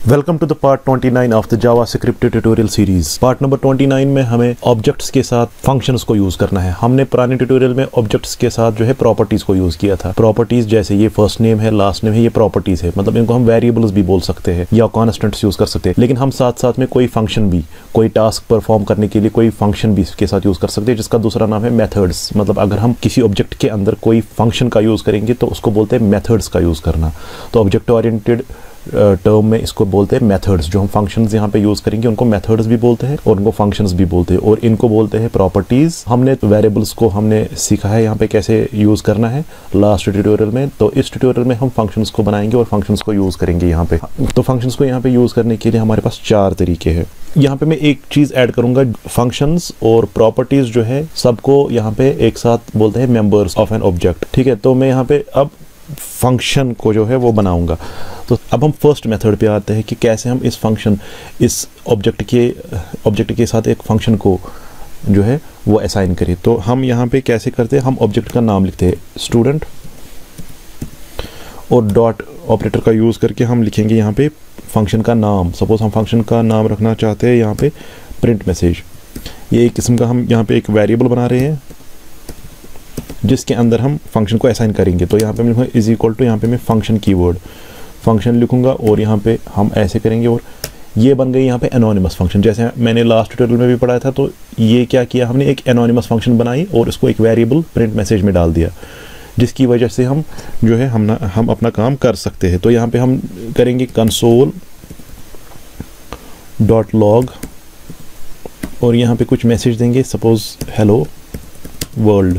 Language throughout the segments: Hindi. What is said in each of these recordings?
Welcome to the part 29 of the JavaScript tutorial series. Part number 29 में हमें ऑब्जेक्ट्स के साथ फंक्शंस को यूज करना है। हमने पुराने ट्यूटोरियल में ऑब्जेक्ट्स के साथ जो है प्रॉपर्टीज को यूज किया था। प्रॉपर्टीज जैसे ये फर्स्ट नेम है, लास्ट नेम है, ये प्रॉपर्टीज है, मतलब इनको हम वेरिएबल्स भी बोल सकते हैं या कॉन्स्टेंट्स यूज कर सकते हैं। लेकिन हम साथ साथ में कोई फंक्शन भी, कोई टास्क परफॉर्म करने के लिए कोई फंक्शन भी इसके साथ यूज कर सकते हैं, जिसका दूसरा नाम है मेथड्स। मतलब अगर हम किसी ऑब्जेक्ट के अंदर कोई फंक्शन का यूज करेंगे तो उसको बोलते हैं मेथड्स का यूज करना। तो ऑब्जेक्ट ओरिएंटेड टर्म में इसको बोलते हैं मेथड्स। जो हम फंक्शंस यहाँ पे यूज करेंगे उनको मेथड्स भी बोलते हैं और उनको फंक्शंस भी बोलते हैं, और इनको बोलते हैं प्रॉपर्टीज। हमने वेरिएबल्स को हमने सीखा है यहाँ पे कैसे यूज करना है लास्ट ट्यूटोरियल में। तो इस ट्यूटोरियल में हम फंक्शंस को बनाएंगे और फंक्शंस को यूज करेंगे यहाँ पे। तो फंक्शंस को यहाँ पे यूज करने के लिए हमारे पास 4 तरीके हैं। यहाँ पे मैं एक चीज ऐड करूंगा, फंक्शंस और प्रॉपर्टीज जो है सबको यहाँ पे एक साथ बोलते हैं मेंबर्स ऑफ एन ऑब्जेक्ट। ठीक है, तो मैं यहाँ पे अब फंक्शन को जो है वो बनाऊंगा। तो अब हम फर्स्ट मेथड पे आते हैं कि कैसे हम इस फंक्शन, इस ऑब्जेक्ट के साथ एक फंक्शन को जो है वो असाइन करें। तो हम यहाँ पे कैसे करते हैं, हम ऑब्जेक्ट का नाम लिखते हैं स्टूडेंट और डॉट ऑपरेटर का यूज करके हम लिखेंगे यहाँ पे फंक्शन का नाम। सपोज हम फंक्शन का नाम रखना चाहते हैं यहाँ पे प्रिंट मैसेज। ये एक किस्म का हम यहाँ पे एक वेरिएबल बना रहे हैं जिसके अंदर हम फंक्शन को असाइन करेंगे। तो यहाँ पे मैं लिखूंगा इज इक्वल टू, यहाँ पे मैं फंक्शन कीवर्ड फंक्शन लिखूंगा और यहाँ पे हम ऐसे करेंगे और ये बन गई यहाँ पे एनोनिमस फंक्शन। जैसे मैंने लास्ट ट्यूटोरियल में भी पढ़ाया था, तो ये क्या किया हमने, एक एनोनिमस फंक्शन बनाई और उसको एक वेरिएबल प्रिंट मैसेज में डाल दिया, जिसकी वजह से हम जो है हम अपना काम कर सकते हैं। तो यहाँ पे हम करेंगे कंसोल डॉट लॉग और यहाँ पे कुछ मैसेज देंगे, सपोज हेलो वर्ल्ड।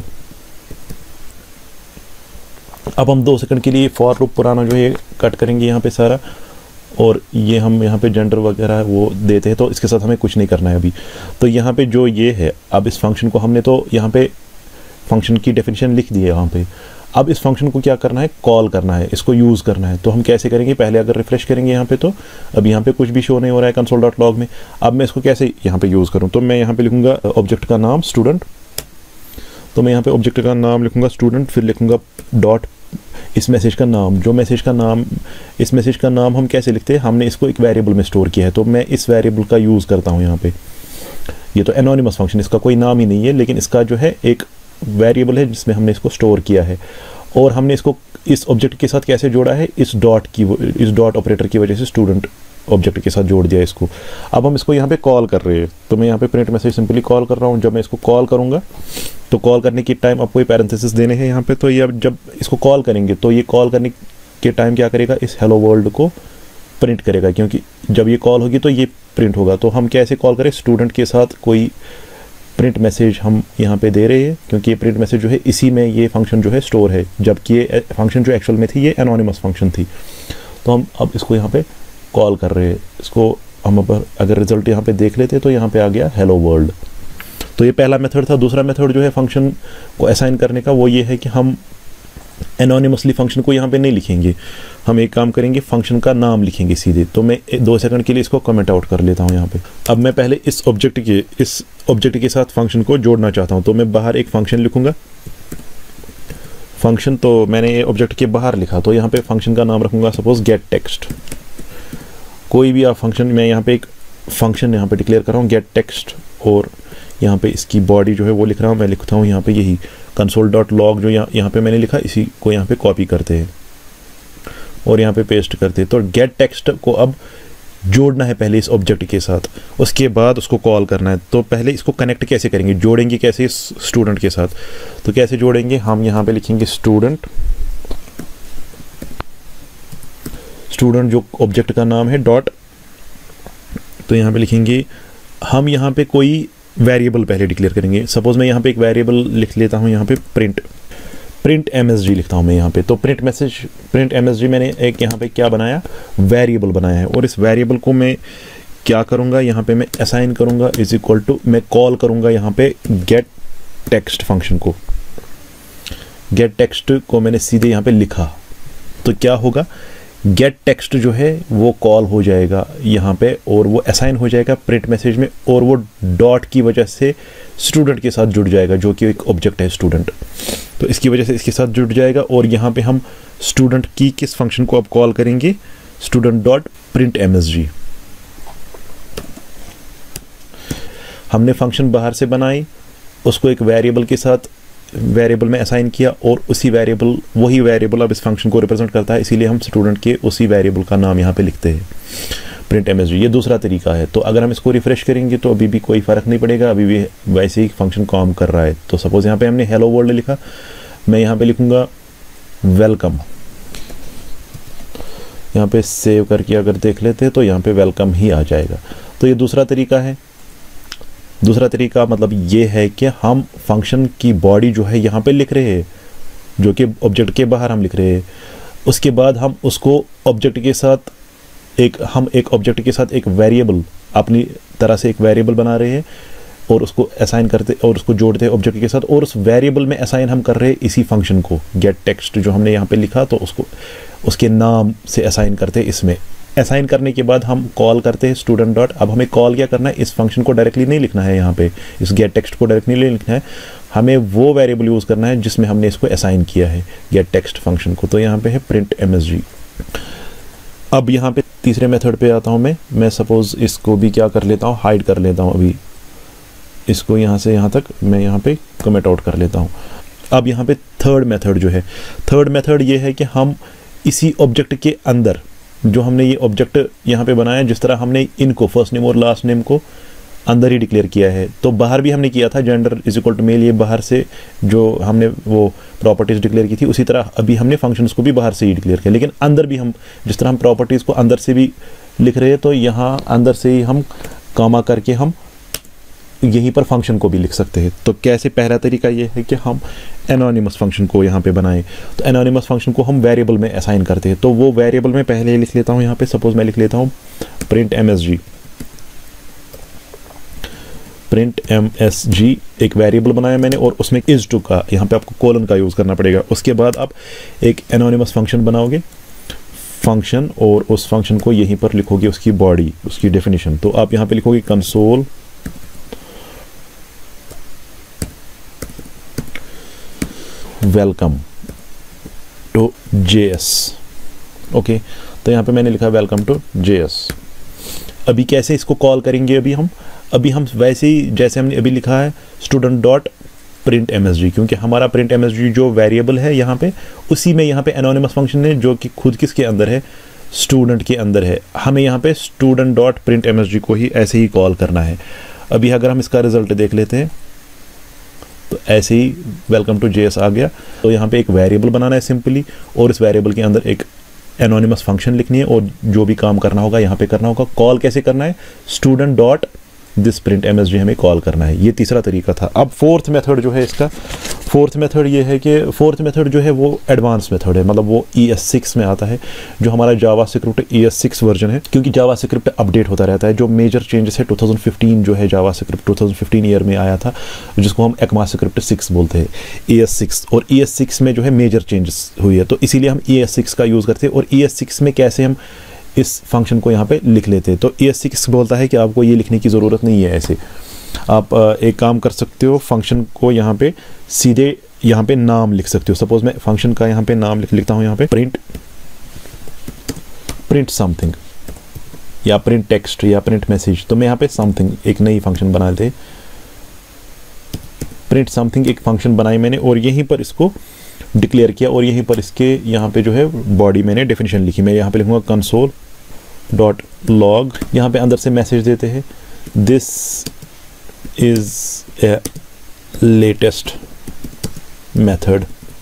अब हम 2 सेकंड के लिए फॉर लूप पुराना जो है कट करेंगे यहाँ पे सारा, और ये हम यहाँ पे जेंडर वगैरह वो देते हैं। तो इसके साथ हमें कुछ नहीं करना है अभी। तो यहाँ पे जो ये है, अब इस फंक्शन को हमने तो यहाँ पे फंक्शन की डेफिनेशन लिख दी है यहाँ पे। अब इस फंक्शन को क्या करना है, कॉल करना है, इसको यूज़ करना है। तो हम कैसे करेंगे, पहले अगर रिफ्रेश करेंगे यहाँ पे तो अब यहाँ पे कुछ भी शो नहीं हो रहा है कंसोल डॉट लॉग में। अब मैं इसको कैसे यहाँ पे यूज़ करूँ, तो मैं यहाँ पे लिखूंगा ऑब्जेक्ट का नाम स्टूडेंट। तो मैं यहाँ पे ऑब्जेक्ट का नाम लिखूंगा स्टूडेंट, फिर लिखूंगा डॉट इस मैसेज का नाम। जो मैसेज का नाम, इस मैसेज का नाम हम कैसे लिखते हैं, हमने इसको एक वेरिएबल में स्टोर किया है। तो मैं इस वेरिएबल का यूज़ करता हूँ यहाँ पे। ये तो एनोनिमस फंक्शन, इसका कोई नाम ही नहीं है, लेकिन इसका जो है एक वेरिएबल है जिसमें हमने इसको स्टोर किया है। और हमने इसको इस ऑब्जेक्ट के साथ कैसे जोड़ा है, इस डॉट ऑपरेटर की वजह से स्टूडेंट ऑब्जेक्ट के साथ जोड़ दिया इसको। अब हम इसको यहाँ पे कॉल कर रहे हैं, तो मैं यहाँ पे प्रिंट मैसेज सिंपली कॉल कर रहा हूँ। जब मैं इसको कॉल करूँगा तो कॉल करने की टाइम आपको पैरेंथेसिस देने हैं यहाँ पे। तो ये अब जब इसको कॉल करेंगे तो ये कॉल करने के टाइम क्या करेगा, इस हेलो वर्ल्ड को प्रिंट करेगा, क्योंकि जब ये कॉल होगी तो ये प्रिंट होगा। तो हम कैसे कॉल करें, स्टूडेंट के साथ कोई प्रिंट मैसेज हम यहाँ पे दे रहे हैं, क्योंकि ये प्रिंट मैसेज जो है इसी में ये फंक्शन जो है स्टोर है, जबकि ये फंक्शन जो एक्चुअल में थी ये एनोनिमस फंक्शन थी। तो हम अब इसको यहाँ पे कॉल कर रहे हैं। इसको हम अगर रिजल्ट यहाँ पे देख लेते तो यहाँ पे आ गया हेलो वर्ल्ड। तो ये पहला मेथड था। दूसरा मेथड जो है फंक्शन को असाइन करने का, वो ये है कि हम एनोनिमसली फंक्शन को यहाँ पे नहीं लिखेंगे। हम एक काम करेंगे, फंक्शन का नाम लिखेंगे सीधे। तो मैं 2 सेकंड के लिए इसको कमेंट आउट कर लेता हूँ यहाँ पे। अब मैं पहले इस ऑब्जेक्ट के साथ फंक्शन को जोड़ना चाहता हूँ। तो मैं बाहर एक फंक्शन लिखूंगा फंक्शन। तो मैंने ये ऑब्जेक्ट के बाहर लिखा, तो यहाँ पे फंक्शन का नाम रखूंगा सपोज गेट टेक्स्ट। कोई भी आप फंक्शन, मैं यहाँ पे एक फंक्शन यहाँ पे डिक्लेयर कर रहा हूँ गेट टेक्स्ट, और यहाँ पे इसकी बॉडी जो है वो लिख रहा हूँ। मैं लिखता हूँ यहाँ पे यही कंसोल डॉट लॉग जो यहाँ पे मैंने लिखा, इसी को यहाँ पे कॉपी करते हैं और यहाँ पे पेस्ट करते हैं। तो गेट टेक्स्ट को अब जोड़ना है पहले इस ऑब्जेक्ट के साथ, उसके बाद उसको कॉल करना है। तो पहले इसको कनेक्ट कैसे करेंगे, जोड़ेंगे कैसे इस स्टूडेंट के साथ। तो कैसे जोड़ेंगे, हम यहाँ पे लिखेंगे स्टूडेंट जो ऑब्जेक्ट का नाम है डॉट। तो यहाँ पे लिखेंगे, हम यहाँ पे कोई वेरिएबल पहले डिक्लेयर करेंगे। सपोज मैं यहाँ पे एक वेरिएबल लिख लेता हूँ, यहाँ पे प्रिंट MSG लिखता हूँ मैं यहाँ पे। तो प्रिंट MSG मैंने एक यहाँ पे क्या बनाया, वेरिएबल बनाया है। और इस वेरिएबल को मैं क्या करूँगा, यहाँ पे मैं असाइन करूँगा इज इक्वल टू, मैं कॉल करूँगा यहाँ पे गेट टेक्स्ट फंक्शन को। गेट टेक्स्ट को मैंने सीधे यहाँ पे लिखा, तो क्या होगा, गेट टेक्स्ट जो है वो कॉल हो जाएगा यहाँ पे और वो असाइन हो जाएगा प्रिंट मैसेज में, और वो डॉट की वजह से स्टूडेंट के साथ जुड़ जाएगा, जो कि एक ऑब्जेक्ट है स्टूडेंट। तो इसकी वजह से इसके साथ जुड़ जाएगा। और यहाँ पे हम स्टूडेंट की किस फंक्शन को अब कॉल करेंगे, स्टूडेंट डॉट प्रिंट MSG। हमने फंक्शन बाहर से बनाई, उसको एक वेरिएबल के साथ वेरिएबल में असाइन किया और उसी वेरिएबल, वही वेरिएबल अब इस फंक्शन को रिप्रेजेंट करता है, इसीलिए हम स्टूडेंट के उसी वेरिएबल का नाम यहाँ पे लिखते हैं प्रिंट MSG। ये दूसरा तरीका है। तो अगर हम इसको रिफ्रेश करेंगे तो अभी भी कोई फ़र्क नहीं पड़ेगा, अभी भी वैसे ही फंक्शन काम कर रहा है। तो सपोज यहाँ पे हमने हेलो वर्ल्ड लिखा, मैं यहाँ पे लिखूँगा वेलकम। यहाँ पे सेव करके अगर देख लेते हैं तो यहाँ पे वेलकम ही आ जाएगा। तो ये दूसरा तरीका है। दूसरा तरीका मतलब ये है कि हम फंक्शन की बॉडी जो है यहाँ पे लिख रहे हैं, जो कि ऑब्जेक्ट के बाहर हम लिख रहे हैं। उसके बाद हम उसको ऑब्जेक्ट के साथ एक ऑब्जेक्ट के साथ एक वेरिएबल, अपनी तरह से एक वेरिएबल बना रहे हैं और उसको असाइन करते और उसको जोड़ते हैं ऑब्जेक्ट के साथ, और उस वेरिएबल में असाइन हम कर रहे हैं इसी फंक्शन को गेट टेक्स्ट जो हमने यहाँ पे लिखा, तो उसको उसके नाम से असाइन करते हैं। इसमें असाइन करने के बाद हम कॉल करते हैं स्टूडेंट डॉट। अब हमें कॉल क्या करना है, इस फंक्शन को डायरेक्टली नहीं लिखना है, यहाँ पे इस गेट टेक्स्ट को डायरेक्टली नहीं लिखना है, हमें वो वेरिएबल यूज़ करना है जिसमें हमने इसको असाइन किया है गेट टेक्स्ट फंक्शन को। तो यहाँ पे है प्रिंट MSG। अब यहाँ पे तीसरे मेथड पे आता हूँ मैं सपोज इसको भी क्या कर लेता हूँ, हाइड कर लेता हूँ। अभी इसको यहाँ से यहाँ तक मैं यहाँ पे कमेंट आउट कर लेता हूँ। अब यहाँ पे थर्ड मेथड जो है, थर्ड मेथड ये है कि हम इसी ऑब्जेक्ट के अंदर जो हमने ये ऑब्जेक्ट यहाँ पे बनाया, जिस तरह हमने इनको फर्स्ट नेम और लास्ट नेम को अंदर ही डिक्लेयर किया है, तो बाहर भी हमने किया था gender is equal to male, ये बाहर से जो हमने वो प्रॉपर्टीज़ डिक्लेयर की थी, उसी तरह अभी हमने फंक्शंस को भी बाहर से ही डिक्लेयर किया। लेकिन अंदर भी हम जिस तरह हम प्रॉपर्टीज़ को अंदर से भी लिख रहे हैं, तो यहाँ अंदर से ही हम कामा करके हम यहीं पर फंक्शन को भी लिख सकते हैं। तो कैसे, पहला तरीका ये है कि हम एनोनिमस फंक्शन को यहाँ पे बनाएं। तो एनोनिमस फंक्शन को हम वेरिएबल में असाइन करते हैं। तो वो वेरिएबल में पहले लिख लेता हूँ, यहाँ पे सपोज मैं लिख लेता हूँ प्रिंट MSG। प्रिंट MSG एक वेरिएबल बनाया मैंने और उसमें इज टू का, यहाँ पे आपको कोलन का यूज़ करना पड़ेगा। उसके बाद आप एक एनोनिमस फंक्शन बनाओगे फंक्शन, और उस फंक्शन को यहीं पर लिखोगे उसकी बॉडी, उसकी डेफिनेशन। तो आप यहाँ पे लिखोगे console welcome to JS। Okay, तो यहाँ पे मैंने लिखा वेलकम टू JS। अभी कैसे इसको कॉल करेंगे, अभी हम वैसे ही जैसे हमने अभी लिखा है स्टूडेंट डॉट प्रिंट MSG, क्योंकि हमारा प्रिंट MSG जो वेरिएबल है यहाँ पे, उसी में यहाँ पे एनोनिमस फंक्शन है जो कि खुद किसके अंदर है, स्टूडेंट के अंदर है। हमें यहाँ पे स्टूडेंट डॉट प्रिंट MSG को ही ऐसे ही कॉल करना है। अभी अगर हम इसका रिजल्ट देख लेते हैं तो ऐसे ही वेलकम टू JS आ गया। तो यहाँ पे एक वेरिएबल बनाना है सिंपली, और इस वेरिएबल के अंदर एक एनोनिमस फंक्शन लिखनी है, और जो भी काम करना होगा यहाँ पे करना होगा। कॉल कैसे करना है, student dot this print MSG हमें कॉल करना है। ये तीसरा तरीका था। अब फोर्थ मेथड जो है इसका, फोर्थ मेथड ये है कि फोर्थ मेथड जो है वो एडवांस मेथड है, मतलब वो ES6 में आता है, जो हमारा जावा स्क्रिप्ट ES6 वर्जन है। क्योंकि जावा स्क्रिप्ट अपडेट होता रहता है, जो मेजर चेंजेस है 2015 जो है जावा स्क्रिप्ट 2015 ईयर में आया था, जिसको हम ECMA स्क्रिप्ट 6 बोलते हैं, ES6। और ES6 में जो है मेजर चेंजेस हुई है, तो इसीलिए हम ES6 का यूज़ करते हैं। और ES6 में कैसे हम इस फंक्शन को यहाँ पे लिख लेते हैं, तो ES6 बोलता है कि आपको ये लिखने की ज़रूरत नहीं है। ऐसे आप एक काम कर सकते हो, फंक्शन को यहाँ पे सीधे यहाँ पे नाम लिख सकते हो। सपोज मैं फंक्शन का यहाँ पे नाम लिखता हूँ, यहाँ पे प्रिंट समथिंग या प्रिंट टेक्स्ट या प्रिंट मैसेज। तो मैं यहाँ पे समथिंग एक नई फंक्शन बना लेते, प्रिंट समथिंग एक फंक्शन बनाई मैंने, और यहीं पर इसको डिक्लेयर किया, और यहीं पर इसके यहाँ पे जो है बॉडी मैंने डेफिनेशन लिखी। मैं यहाँ पे लिखूँगा कंसोल डॉट लॉग, यहाँ पे अंदर से मैसेज देते हैं this is a latest method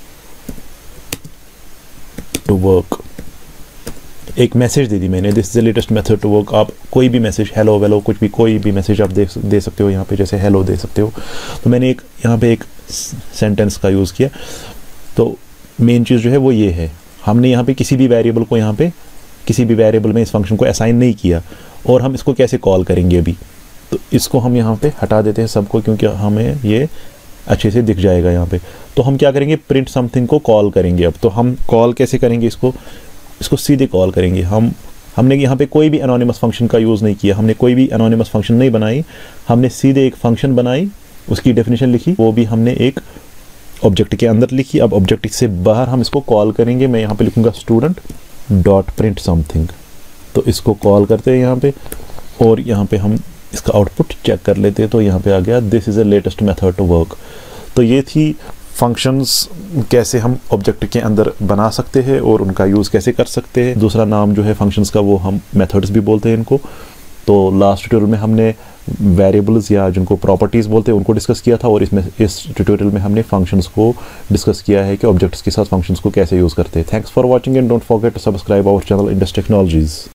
to work. एक मैसेज दे दी मैंने, this is the latest method to work. आप कोई भी मैसेज, हेलो वेलो कुछ भी, कोई भी मैसेज आप दे सकते हो यहाँ पे, जैसे हेलो दे सकते हो। तो मैंने एक यहाँ पे एक सेंटेंस का यूज़ किया। तो मेन चीज़ जो है वो ये है, हमने यहाँ पे किसी भी वेरिएबल को, यहाँ पे किसी भी वेरिएबल में इस फंक्शन को असाइन नहीं किया। और हम इसको कैसे कॉल करेंगे अभी, तो इसको हम यहाँ पे हटा देते हैं सबको, क्योंकि हमें ये अच्छे से दिख जाएगा यहाँ पे। तो हम क्या करेंगे, प्रिंट समथिंग को कॉल करेंगे। अब तो हम कॉल कैसे करेंगे, इसको सीधे कॉल करेंगे। हमने यहाँ पे कोई भी एनोनिमस फंक्शन का यूज़ नहीं किया, हमने कोई भी एनोनिमस फंक्शन नहीं बनाई, हमने सीधे एक फंक्शन बनाई, उसकी डेफिनेशन लिखी, वो भी हमने एक ऑब्जेक्ट के अंदर लिखी। अब ऑब्जेक्ट से बाहर हम इसको कॉल करेंगे। मैं यहाँ पे लिखूँगा स्टूडेंट डॉट प्रिंट समथिंग। तो इसको कॉल करते हैं यहाँ पे, और यहाँ पे हम इसका आउटपुट चेक कर लेते हैं। तो यहाँ पे आ गया this is a latest method to work. तो ये थी फंक्शंस कैसे हम ऑब्जेक्ट के अंदर बना सकते हैं और उनका यूज़ कैसे कर सकते हैं। दूसरा नाम जो है फंक्शंस का वो हम मेथड्स भी बोलते हैं इनको। तो लास्ट ट्यूटोरियल में हमने वेरिएबल्स या जिनको प्रॉपर्टीज़ बोलते हैं उनको डिस्कस किया था, और इस ट्यूटोरियल में हमने फंक्शंस को डिस्कस किया है कि ऑब्जेक्ट्स के साथ फंक्शंस को कैसे यूज़ करते हैं। Thanks for watching and don't forget to subscribe our channel Indus technologies.